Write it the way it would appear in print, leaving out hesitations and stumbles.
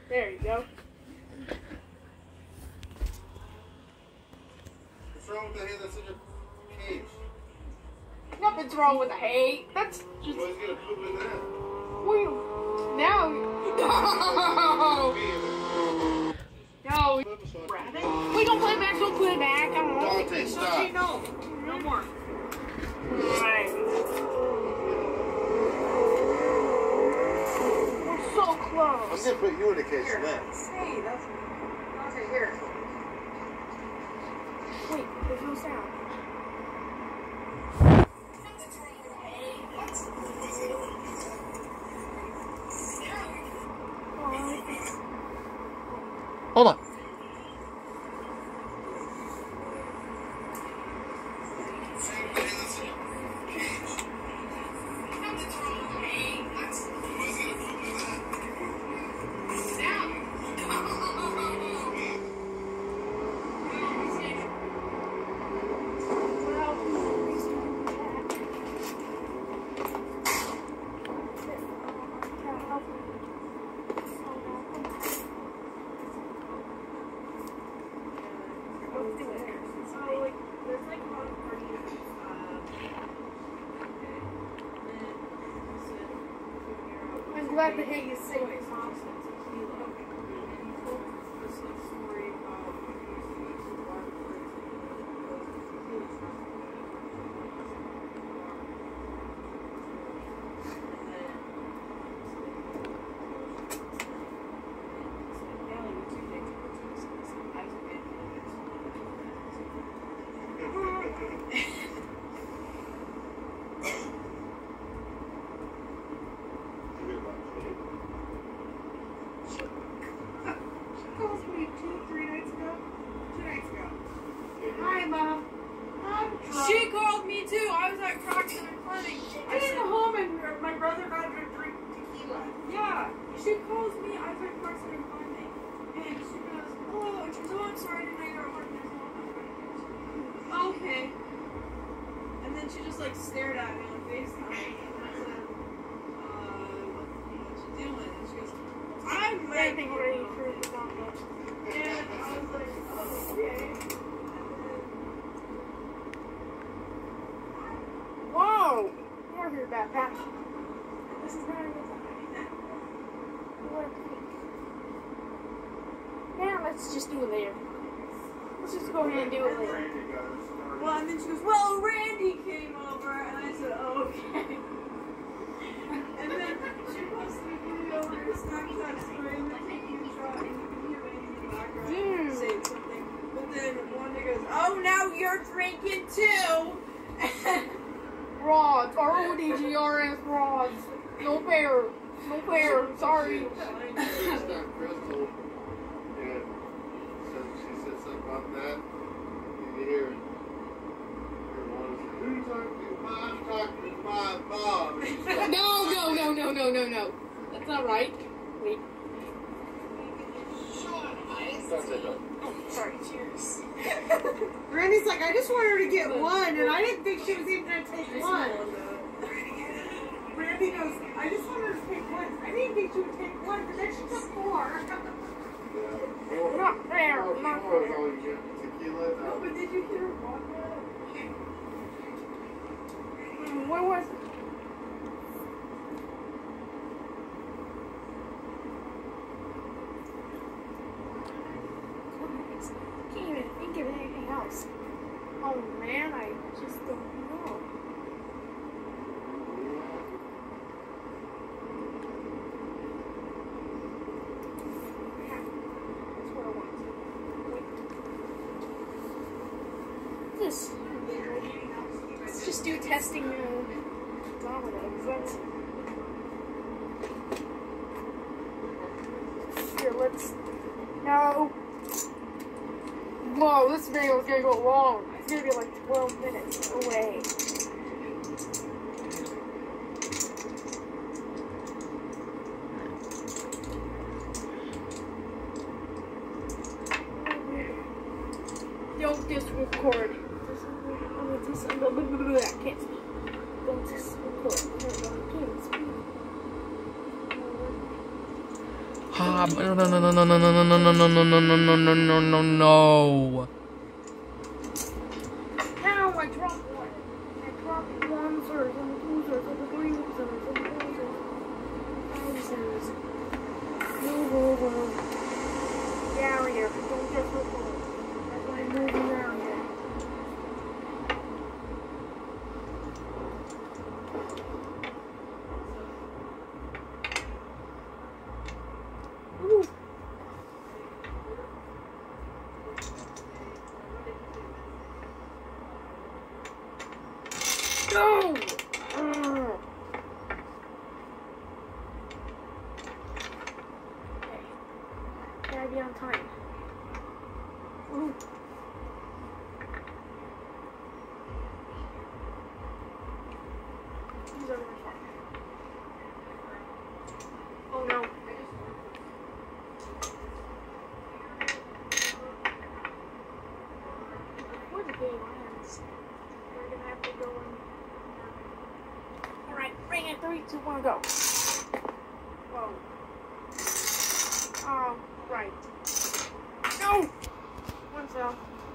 There you go. What's wrong with the hay that's in your cage? Nothing's wrong with the hay. That's just. Why's gonna poop in that? Now. No. Rabbit? We don't play back. Don't play back. I don't know. Dante, stop. No. No more. Right. We're so I'm close. gonna put you in the cage next. Hey, that's Dante, here. Wait, there's no sound. Hold on. I'm glad to hear you say it. Hi, Mom. I'm drunk. She called me too. I was at Crocs and Clinic. I came home and my brother got her to drink tequila. Yeah, she calls me. I was at Crocs and Clinic. And she goes, oh, and she goes, oh, I'm sorry, tonight you're at work. And I said, oh, okay. And then she just like stared at me on FaceTime. And I said, what you doing? And she goes, I'm Getting ready for the song. And I was like, oh, okay. Whoa! Never heard that passion. This is not a good time. Yeah, let's just do it later. Let's just go ahead and do it later. Well, and then she goes, well, Randy came over. And I said, oh, okay. And then she posted a video over her Snapchat story and then taking a shot and you can hear Randy in the background saying something. But then one day goes, oh, now you're drinking too. Rods. R-O-D-G-R-S rods. No fair. No fair. Sorry. Crystal, yeah, she said something about that. You hear it. Who are you talking to? I'm talking to my mom. No. That's not right. Wait. Oh, sorry. Cheers. Randy's like, I just wanted her to get one, and I didn't think she was even going to take one. Randy goes, I just wanted her to take one. I didn't think she would take one, but then she took four. Not fair. Not fair. Tequila. No, but did you hear vodka? What was it? Can't even think of anything else. Oh man, I just don't know. Yeah, that's what I want. Wait. This. Let's just do testing dominoes. That's here. Let's. No. Whoa, this video is gonna go long. It's gonna be like 12 minutes away. Don't disrecord. I can't speak. Don't disrecord. I can't speak. No, no, no, no, no, no, no, no, no, no, no, no, no, no, no, no, no, no. Now I dropped one. I dropped ones and losers and losers and losers. Thousands. Move over. Barrier. Don't get her phone. That's why I'm moving around here. Ooh. No! Okay. Gotta be on time. Ooh. These are my fault. Oh no. What a game ends. We're gonna have to go and... Alright, bring it. 3, 2, 1, go. Whoa. Right. No! One cell.